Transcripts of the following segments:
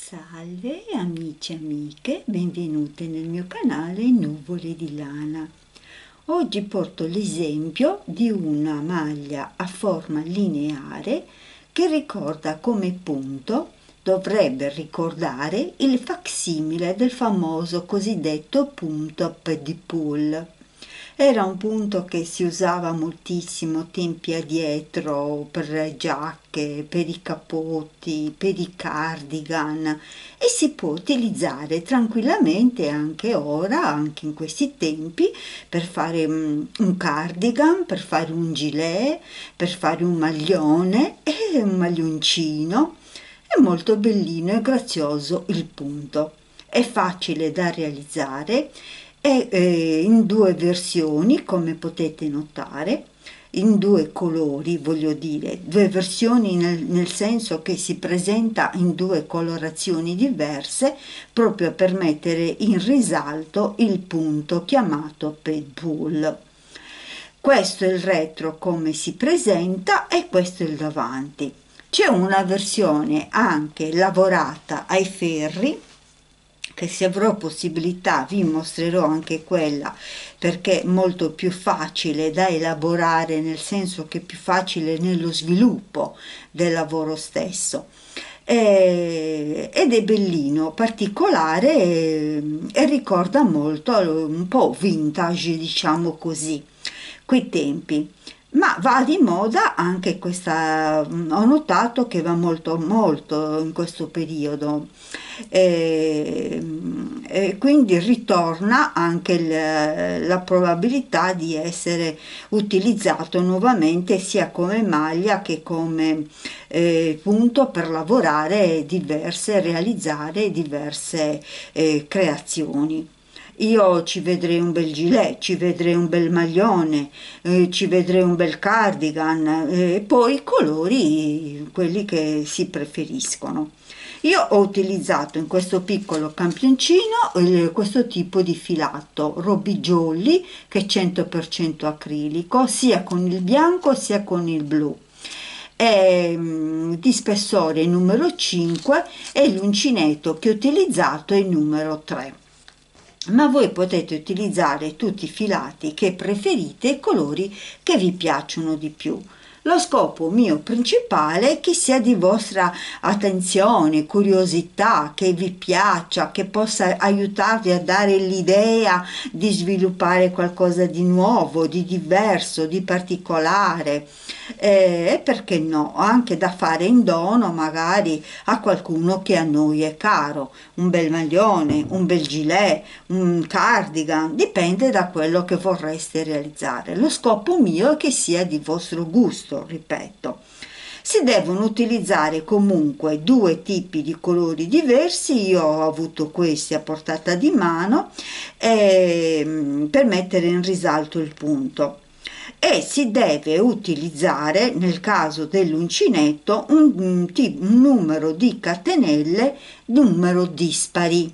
Salve amici e amiche, benvenute nel mio canale Nuvole di Lana. Oggi porto l'esempio di una maglia a forma lineare che ricorda come punto, dovrebbe ricordare il facsimile del famoso cosiddetto punto a pedipule. Era un punto che si usava moltissimo tempi addietro per le giacche, per i capotti, per i cardigan e si può utilizzare tranquillamente anche ora, anche in questi tempi, per fare un cardigan, per fare un gilet, per fare un maglione e un maglioncino. È molto bellino e grazioso il punto. È facile da realizzare. È in due versioni, come potete notare, in due colori, voglio dire, due versioni nel senso che si presenta in due colorazioni diverse, proprio per mettere in risalto il punto chiamato pedipule. Questo è il retro come si presenta e questo è il davanti. C'è una versione anche lavorata ai ferri, che se avrò possibilità vi mostrerò anche quella, perché è molto più facile da elaborare, nel senso che è più facile nello sviluppo del lavoro stesso. Ed è bellino, particolare e ricorda molto un po' vintage, diciamo così, quei tempi. Ma va di moda anche questa, ho notato che va molto molto in questo periodo, e quindi ritorna anche la probabilità di essere utilizzato nuovamente sia come maglia che come punto per lavorare diverse, realizzare diverse creazioni. Io ci vedrei un bel gilet, ci vedrei un bel maglione, ci vedrei un bel cardigan e poi i colori, quelli che si preferiscono. Io ho utilizzato in questo piccolo campioncino questo tipo di filato Roby Jolly, che è 100% acrilico, sia con il bianco sia con il blu. È di spessore numero 5 e l'uncinetto che ho utilizzato è il numero 3. Ma voi potete utilizzare tutti i filati che preferite e colori che vi piacciono di più. Lo scopo mio principale è che sia di vostra attenzione, curiosità, che vi piaccia, che possa aiutarvi a dare l'idea di sviluppare qualcosa di nuovo, di diverso, di particolare, e perché no, anche da fare in dono magari a qualcuno che a noi è caro, un bel maglione, un bel gilet, un cardigan, dipende da quello che vorreste realizzare. Lo scopo mio è che sia di vostro gusto, ripeto. Si devono utilizzare comunque due tipi di colori diversi, io ho avuto questi a portata di mano per mettere in risalto il punto. E si deve utilizzare, nel caso dell'uncinetto, un numero di catenelle numero dispari,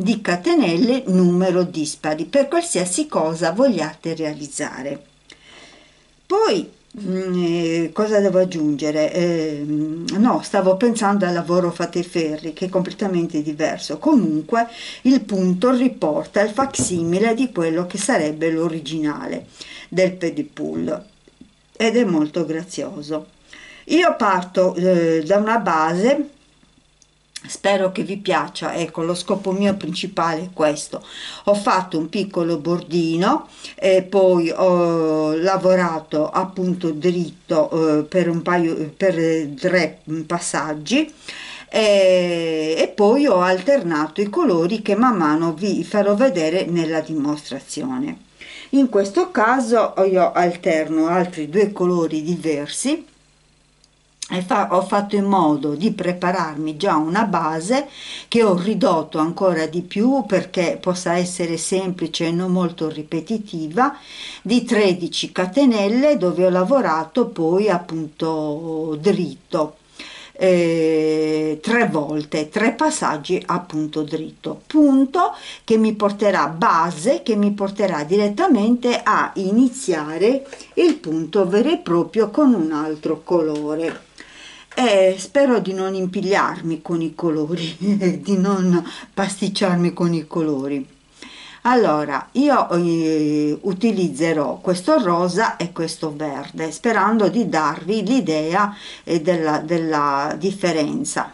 per qualsiasi cosa vogliate realizzare. Poi cosa devo aggiungere? No, stavo pensando al lavoro fate ferri, che è completamente diverso. Comunque il punto riporta il facsimile di quello che sarebbe l'originale del pedipule ed è molto grazioso. Io parto da una base. Spero che vi piaccia, ecco, lo scopo mio principale è questo. Ho fatto un piccolo bordino e poi ho lavorato appunto dritto per 3 passaggi e poi ho alternato i colori che man mano vi farò vedere nella dimostrazione. In questo caso io alterno altri 2 colori diversi e ho fatto in modo di prepararmi già una base che ho ridotto ancora di più perché possa essere semplice e non molto ripetitiva, di 13 catenelle, dove ho lavorato poi appunto dritto 3 volte, 3 passaggi appunto dritto, punto che mi porterà, base che mi porterà direttamente a iniziare il punto vero e proprio con un altro colore. e spero di non impigliarmi con i colori, di non pasticciarmi con i colori. Allora, io utilizzerò questo rosa e questo verde, sperando di darvi l'idea della differenza.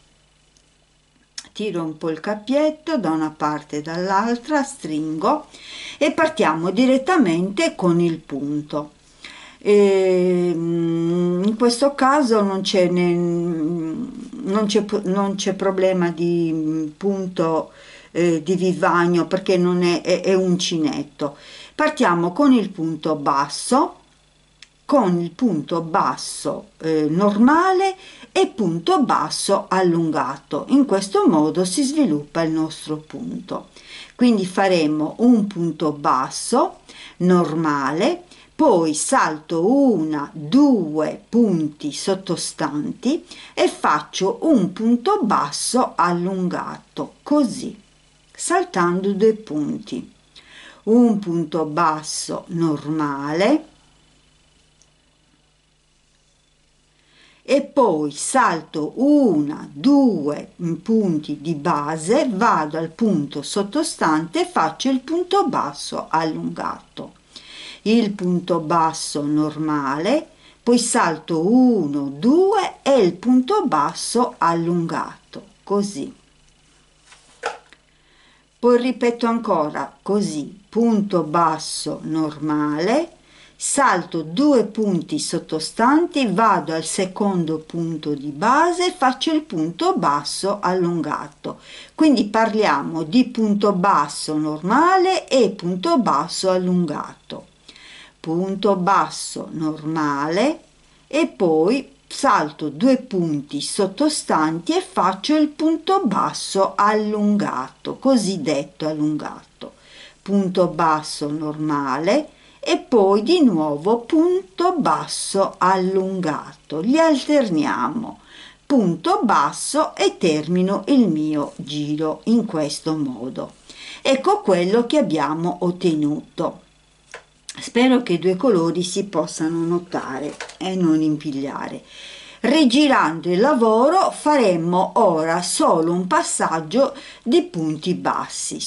Tiro un po' il cappietto da una parte e dall'altra, stringo e partiamo direttamente con il punto. In questo caso non c'è problema di punto di vivagno, perché non è uncinetto. Partiamo con il punto basso, normale e punto basso allungato. In questo modo si sviluppa il nostro punto. Quindi faremo un punto basso normale, poi salto 1, 2 punti sottostanti e faccio un punto basso allungato, così, saltando 2 punti. Un punto basso normale e poi salto 1, 2 punti di base, vado al punto sottostante e faccio il punto basso allungato. Il punto basso normale, poi salto 1, 2 e il punto basso allungato, così. Poi ripeto ancora così, punto basso normale, salto 2 punti sottostanti, vado al secondo punto di base e faccio il punto basso allungato. Quindi parliamo di punto basso normale e punto basso allungato. Punto basso normale e poi salto 2 punti sottostanti e faccio il punto basso allungato, cosiddetto allungato. Punto basso normale e poi di nuovo punto basso allungato. Li alterniamo, punto basso, e termino il mio giro in questo modo. Ecco quello che abbiamo ottenuto. Spero che i 2 colori si possano notare e non impigliare. Rigirando il lavoro faremo ora solo un passaggio di punti bassi,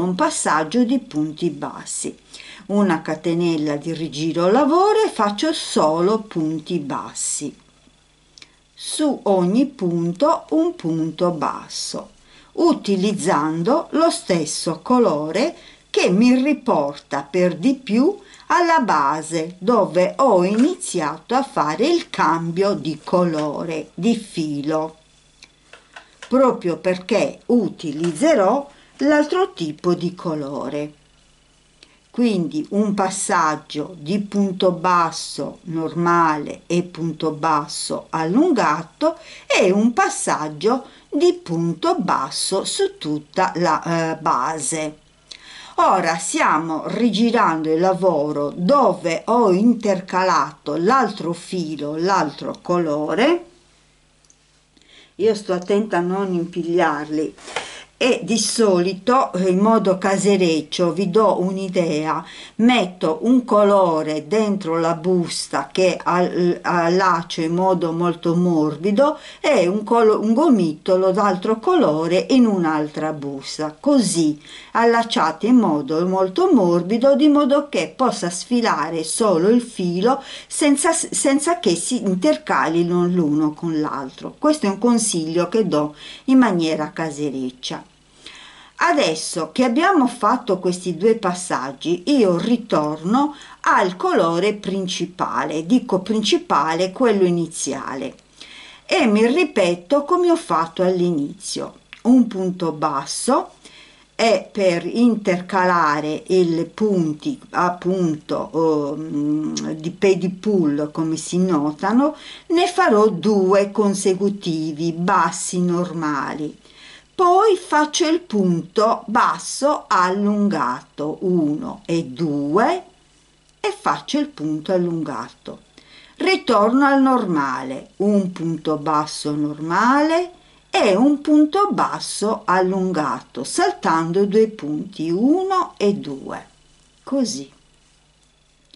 una catenella di rigiro lavoro e faccio solo punti bassi. Su ogni punto un punto basso, utilizzando lo stesso colore che mi riporta per di più alla base, dove ho iniziato a fare il cambio di colore di filo, proprio perché utilizzerò l'altro tipo di colore. Quindi un passaggio di punto basso normale e punto basso allungato e un passaggio di punto basso su tutta la base. Ora stiamo rigirando il lavoro dove ho intercalato l'altro filo, l'altro colore. Io sto attenta a non impigliarli e di solito, in modo casereccio, vi do un'idea: metto un colore dentro la busta che allaccio in modo molto morbido e un gomitolo d'altro colore in un'altra busta, così allacciate in modo molto morbido, di modo che possa sfilare solo il filo senza che si intercalino l'uno con l'altro. Questo è un consiglio che do in maniera casereccia. Adesso che abbiamo fatto questi 2 passaggi, io ritorno al colore principale, dico principale, quello iniziale, e mi ripeto come ho fatto all'inizio: un punto basso, e per intercalare i punti appunto di pedipull, come si notano, ne farò 2 consecutivi bassi normali. Poi faccio il punto basso allungato 1 e 2 e faccio il punto allungato. Ritorno al normale, un punto basso normale e un punto basso allungato, saltando 2 punti 1 e 2, così.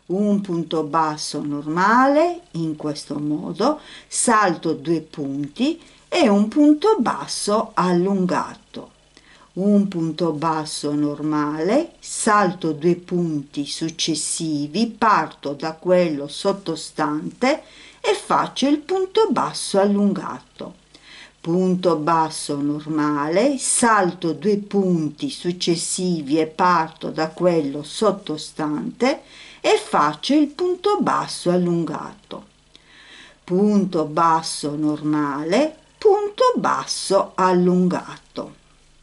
un punto basso normale in questo modo, salto 2 punti e un punto basso allungato, un punto basso normale, salto 2 punti successivi, parto da quello sottostante e faccio il punto basso allungato, punto basso normale, salto 2 punti successivi e parto da quello sottostante e faccio il punto basso allungato, punto basso normale, punto basso allungato.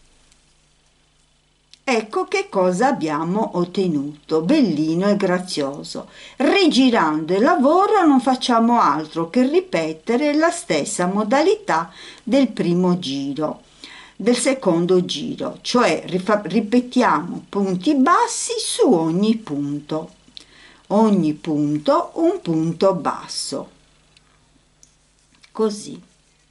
Ecco che cosa abbiamo ottenuto, bellino e grazioso. Rigirando il lavoro non facciamo altro che ripetere la stessa modalità del primo giro, del secondo giro, cioè ripetiamo punti bassi su ogni punto un punto basso, così,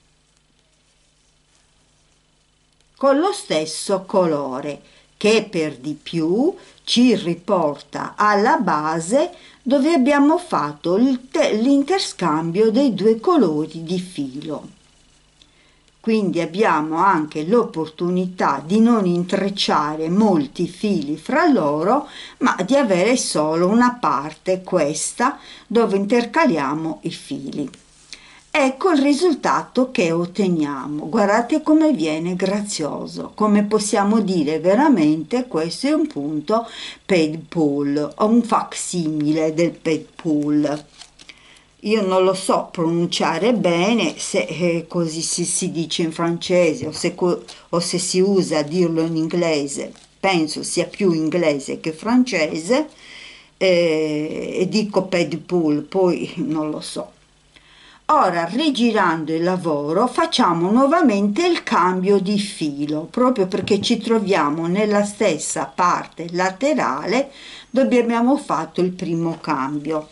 con lo stesso colore, che per di più ci riporta alla base dove abbiamo fatto l'interscambio dei 2 colori di filo. Quindi abbiamo anche l'opportunità di non intrecciare molti fili fra loro, ma di avere solo una parte, questa, dove intercaliamo i fili. Ecco il risultato che otteniamo. Guardate come viene grazioso, come possiamo dire veramente questo è un punto pad pull o un facsimile del pad pull. Io non lo so pronunciare bene se così si dice in francese o se si usa a dirlo in inglese, penso sia più inglese che francese, e dico pad pull, poi non lo so. Ora, rigirando il lavoro, facciamo nuovamente il cambio di filo, proprio perché ci troviamo nella stessa parte laterale dove abbiamo fatto il primo cambio.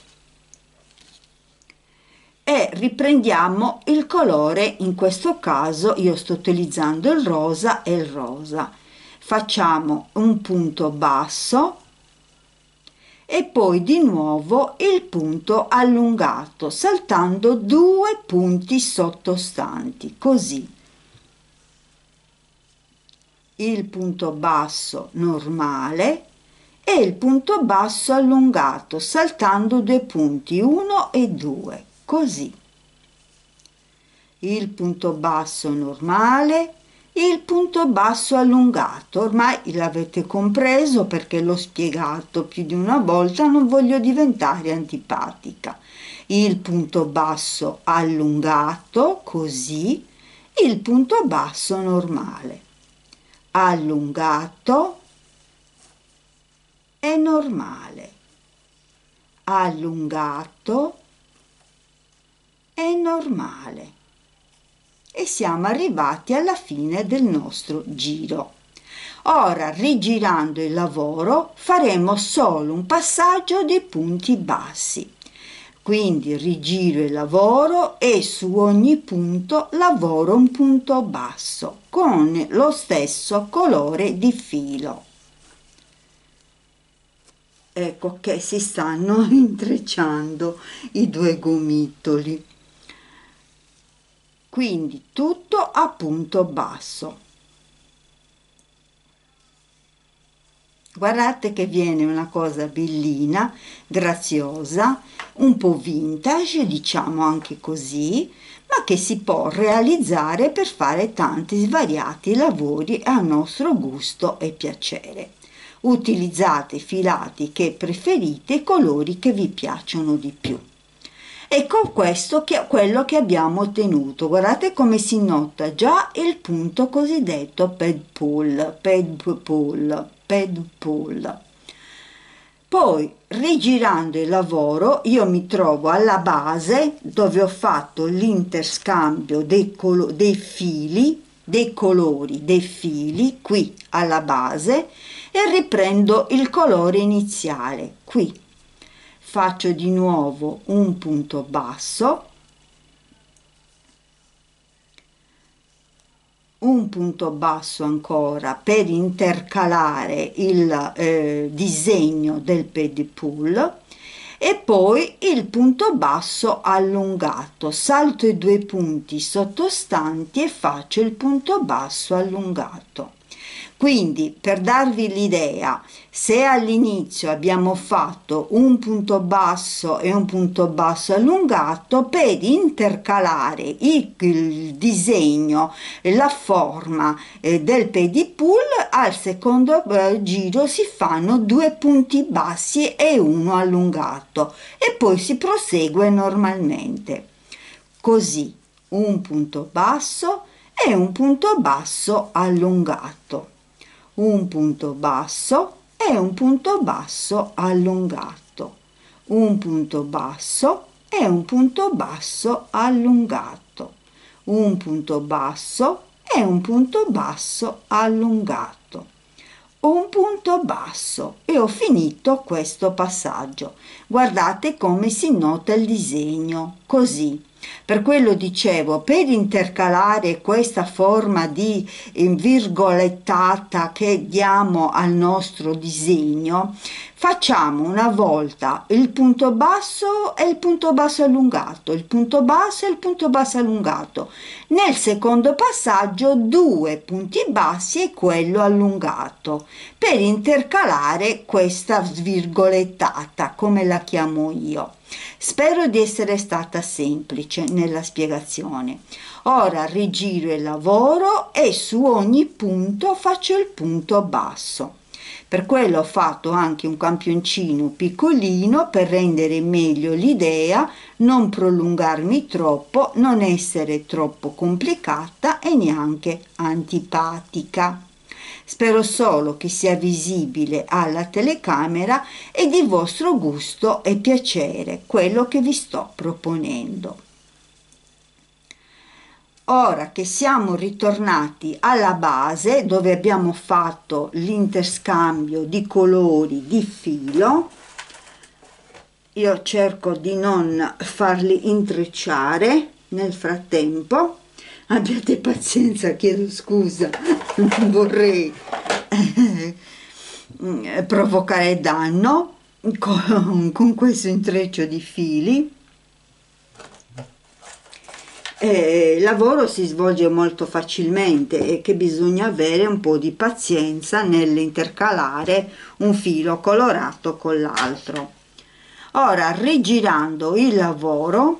E riprendiamo il colore, in questo caso io sto utilizzando il rosa e il rosa. Facciamo un punto basso e poi di nuovo il punto allungato, saltando 2 punti sottostanti, così. Il punto basso normale e il punto basso allungato, saltando 2 punti, 1 e 2, così. Il punto basso normale, il punto basso allungato, ormai l'avete compreso perché l'ho spiegato più di una volta, non voglio diventare antipatica. Il punto basso allungato, così, il punto basso normale, allungato e normale, allungato e normale. E siamo arrivati alla fine del nostro giro. Ora, rigirando il lavoro, faremo solo un passaggio di punti bassi. Quindi rigiro il lavoro e su ogni punto lavoro un punto basso con lo stesso colore di filo. Ecco che si stanno intrecciando i 2 gomitoli. Quindi tutto a punto basso. Guardate che viene una cosa bellina, graziosa, un po' vintage, diciamo anche così, ma che si può realizzare per fare tanti svariati lavori a nostro gusto e piacere. Utilizzate i filati che preferite, i colori che vi piacciono di più. Ecco questo che è quello che abbiamo ottenuto. Guardate come si nota già il punto cosiddetto pad pull, pad pull, pad pull. Poi, rigirando il lavoro, io mi trovo alla base dove ho fatto l'interscambio dei fili, dei colori dei fili, qui alla base, e riprendo il colore iniziale, qui. Faccio di nuovo un punto basso, un punto basso ancora per intercalare il disegno del pad pull, e poi il punto basso allungato, salto i due punti sottostanti e faccio il punto basso allungato. Quindi, per darvi l'idea, se all'inizio abbiamo fatto un punto basso e un punto basso allungato, per intercalare il disegno, la forma del pedipool, al secondo giro si fanno due punti bassi e uno allungato e poi si prosegue normalmente. Così, un punto basso e un punto basso allungato, un punto basso e un punto basso allungato, un punto basso e un punto basso allungato, un punto basso e un punto basso allungato, un punto basso, e ho finito questo passaggio. Guardate come si nota il disegno, così. Per quello dicevo, per intercalare questa forma di virgolettata che diamo al nostro disegno, facciamo una volta il punto basso e il punto basso allungato, il punto basso e il punto basso allungato. Nel secondo passaggio due punti bassi e quello allungato, per intercalare questa virgolettata, come la chiamo io. Spero di essere stata semplice nella spiegazione. Ora rigiro il lavoro e su ogni punto faccio il punto basso. Per quello ho fatto anche un campioncino piccolino per rendere meglio l'idea, non prolungarmi troppo, non essere troppo complicata e neanche antipatica. Spero solo che sia visibile alla telecamera e di vostro gusto e piacere quello che vi sto proponendo. Ora che siamo ritornati alla base, dove abbiamo fatto l'interscambio di colori di filo, io cerco di non farli intrecciare nel frattempo. Abbiate pazienza, chiedo scusa, non vorrei provocare danno con questo intreccio di fili. Il lavoro si svolge molto facilmente e che bisogna avere un po' di pazienza nell'intercalare un filo colorato con l'altro. Ora, rigirando il lavoro,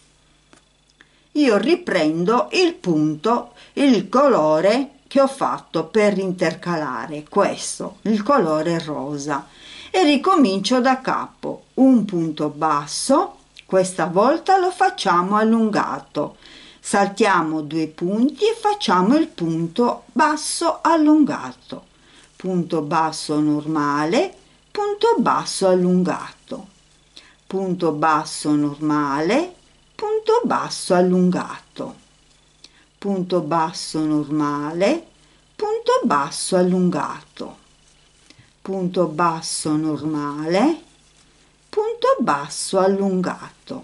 io riprendo il punto, il colore che ho fatto per intercalare, questo, il colore rosa, e ricomincio da capo. Un punto basso, questa volta lo facciamo allungato, saltiamo due punti e facciamo il punto basso allungato, punto basso normale, punto basso allungato, punto basso normale, punto basso allungato, punto basso normale, punto basso allungato, punto basso normale, punto basso allungato,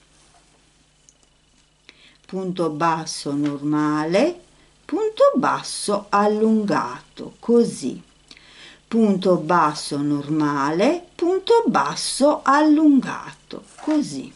punto basso normale, punto basso allungato, così, punto basso normale, punto basso allungato, così.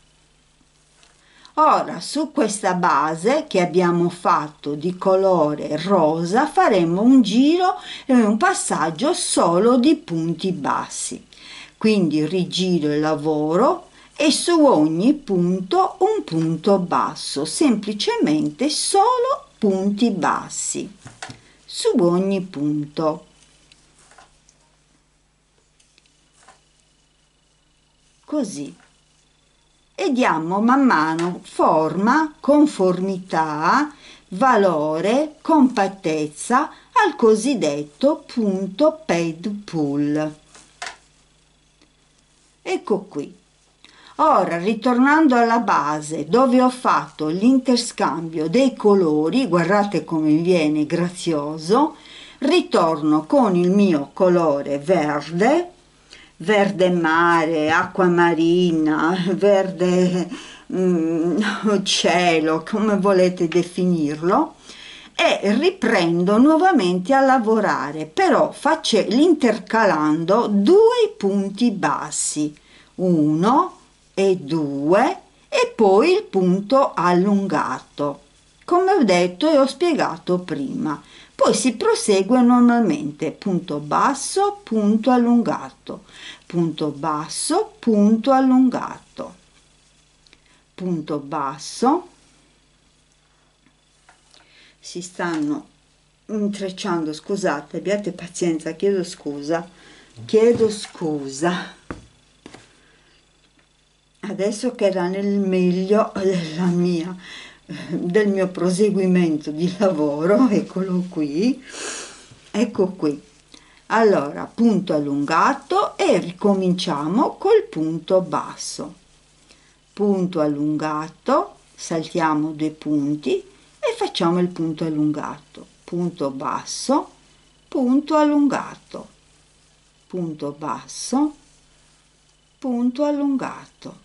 Ora, su questa base che abbiamo fatto di colore rosa faremo un giro e un passaggio solo di punti bassi. Quindi rigiro il lavoro e su ogni punto un punto basso, semplicemente solo punti bassi su ogni punto. Così. E diamo man mano forma, conformità, valore, compattezza al cosiddetto punto ped pull. Ecco qui. Ora, ritornando alla base dove ho fatto l'interscambio dei colori, guardate come viene grazioso, ritorno con il mio colore verde, verde mare, acqua marina, verde cielo, come volete definirlo, e riprendo nuovamente a lavorare, però intercalando due punti bassi, 1 e 2 e poi il punto allungato, come ho detto e ho spiegato prima. Poi si prosegue normalmente, punto basso, punto allungato, punto basso, punto allungato, punto basso. Si stanno intrecciando, scusate, abbiate pazienza, chiedo scusa. Adesso che era nel meglio del mio proseguimento di lavoro, eccolo qui, ecco qui. Allora, punto allungato e ricominciamo col punto basso. Punto allungato, saltiamo 2 punti e facciamo il punto allungato. Punto basso, punto allungato, punto basso, punto allungato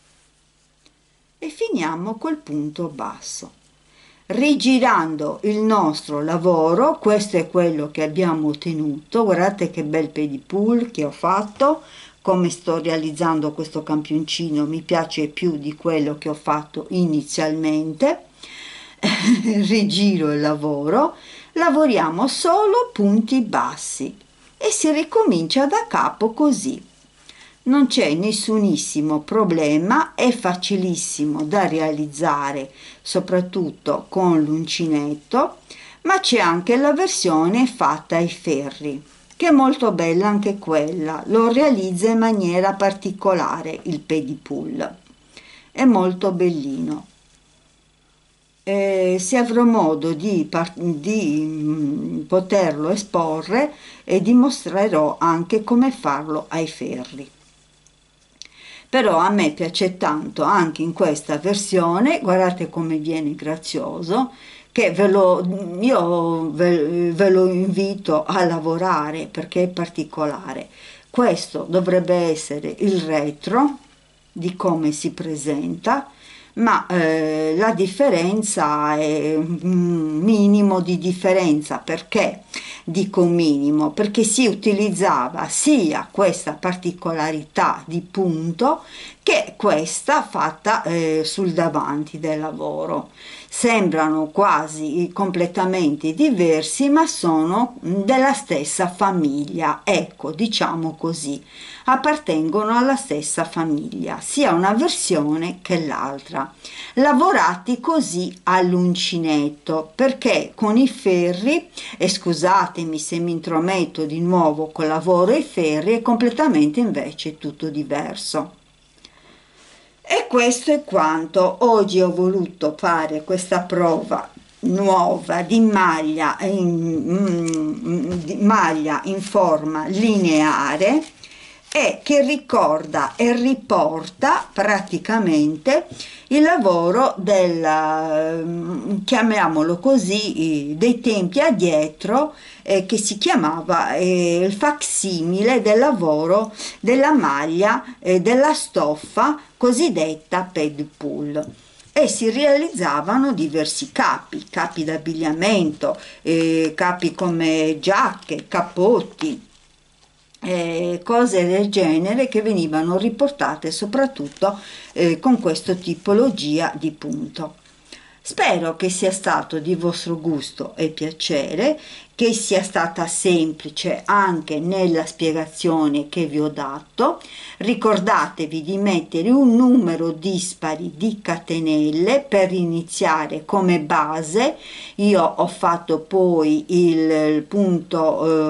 e finiamo col punto basso. Rigirando il nostro lavoro, questo è quello che abbiamo ottenuto. Guardate che bel pedipule che ho fatto, come sto realizzando questo campioncino mi piace più di quello che ho fatto inizialmente. Rigiro il lavoro, lavoriamo solo punti bassi e si ricomincia da capo così. Non c'è nessunissimo problema, è facilissimo da realizzare, soprattutto con l'uncinetto, ma c'è anche la versione fatta ai ferri, che è molto bella anche quella, lo realizza in maniera particolare il pedipule, è molto bellino. Se avrò modo di poterlo esporre e dimostrerò anche come farlo ai ferri. Però a me piace tanto anche in questa versione, guardate come viene grazioso, che ve lo invito a lavorare perché è particolare. Questo dovrebbe essere il retro di come si presenta, ma la differenza è un minimo di differenza. Perché dico minimo? Perché si utilizzava sia questa particolarità di punto che questa fatta sul davanti del lavoro. Sembrano quasi completamente diversi, ma sono della stessa famiglia, ecco, diciamo così, appartengono alla stessa famiglia, sia una versione che l'altra, lavorati così all'uncinetto, perché con i ferri, e scusatemi se mi intrometto di nuovo col lavoro ai ferri, è completamente invece tutto diverso. E questo è quanto. Oggi ho voluto fare questa prova nuova di maglia in forma lineare e che ricorda e riporta praticamente il lavoro del, chiamiamolo così, dei tempi addietro, che si chiamava il facsimile del lavoro della maglia della stoffa cosiddetta pedipule, e si realizzavano diversi capi d'abbigliamento, capi come giacche, cappotti, cose del genere che venivano riportate soprattutto con questa tipologia di punto. Spero che sia stato di vostro gusto e piacere, che sia stata semplice anche nella spiegazione che vi ho dato. Ricordatevi di mettere un numero dispari di catenelle per iniziare come base. Io ho fatto poi il punto,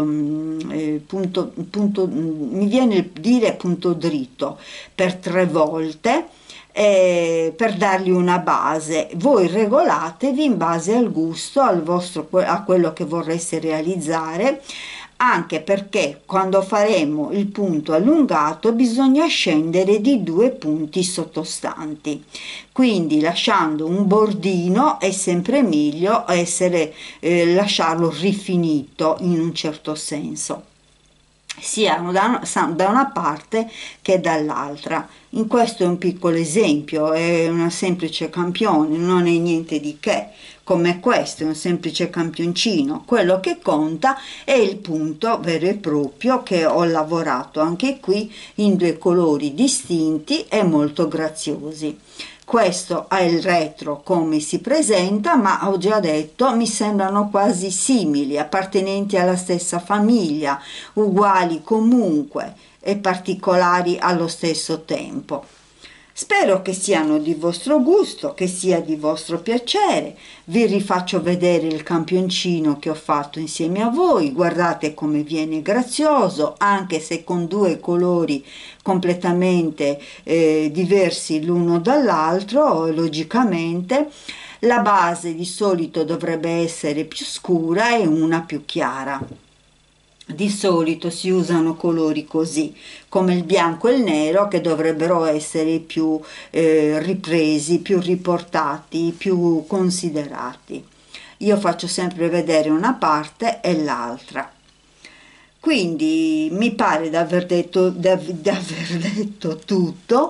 mi viene a dire punto dritto per 3 volte, per dargli una base. Voi regolatevi in base al gusto, a quello che vorreste realizzare, anche perché quando faremo il punto allungato bisogna scendere di 2 punti sottostanti, quindi lasciando un bordino è sempre meglio lasciarlo rifinito in un certo senso. sia da una parte che dall'altra. In questo è un piccolo esempio, è una semplice campione, non è niente di che, come questo è un semplice campioncino. Quello che conta è il punto vero e proprio, che ho lavorato anche qui in due colori distinti e molto graziosi. Questo è il retro come si presenta, ma ho già detto mi sembrano quasi simili, appartenenti alla stessa famiglia, uguali comunque e particolari allo stesso tempo. Spero che siano di vostro gusto, che sia di vostro piacere. Vi rifaccio vedere il campioncino che ho fatto insieme a voi. Guardate come viene grazioso, anche se con due colori completamente diversi l'uno dall'altro, logicamente. La base di solito dovrebbe essere più scura e una più chiara. Di solito si usano colori così, come il bianco e il nero, che dovrebbero essere più ripresi, più riportati, più considerati. Io faccio sempre vedere una parte e l'altra. Quindi mi pare di aver detto tutto,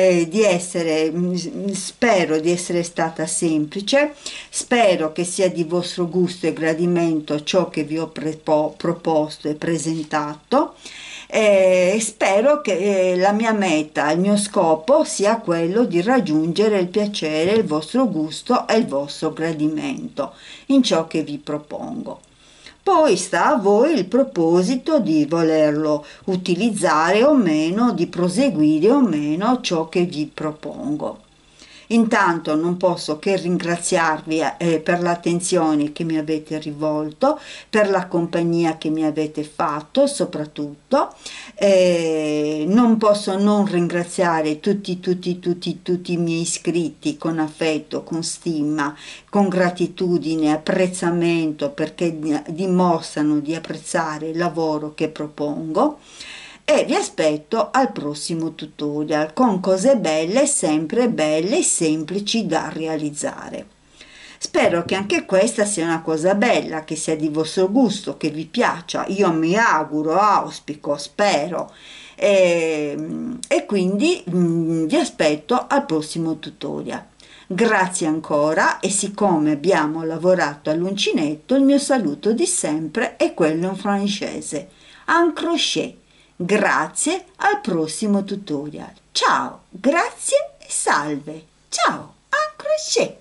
spero di essere stata semplice, spero che sia di vostro gusto e gradimento ciò che vi ho proposto e presentato. E spero che la mia meta, il mio scopo sia quello di raggiungere il piacere, il vostro gusto e il vostro gradimento in ciò che vi propongo. Poi sta a voi il proposito di volerlo utilizzare o meno, di proseguire o meno ciò che vi propongo. Intanto non posso che ringraziarvi per l'attenzione che mi avete rivolto, per la compagnia che mi avete fatto soprattutto. Non posso non ringraziare tutti i miei iscritti con affetto, con stima, con gratitudine, apprezzamento, perché dimostrano di apprezzare il lavoro che propongo. E vi aspetto al prossimo tutorial con cose belle, sempre belle e semplici da realizzare. Spero che anche questa sia una cosa bella, che sia di vostro gusto, che vi piaccia. Io mi auguro, auspico, spero. E quindi vi aspetto al prossimo tutorial. Grazie ancora, e siccome abbiamo lavorato all'uncinetto, il mio saluto di sempre è quello in francese. Un crochet. Grazie, al prossimo tutorial. Ciao, grazie e salve. Ciao, un crochet.